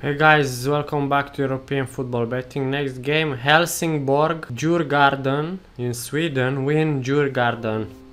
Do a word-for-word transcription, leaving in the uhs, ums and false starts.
Hey guys, welcome back to European football betting. Next game, Helsingborg, Djurgården in Sweden, win Djurgården.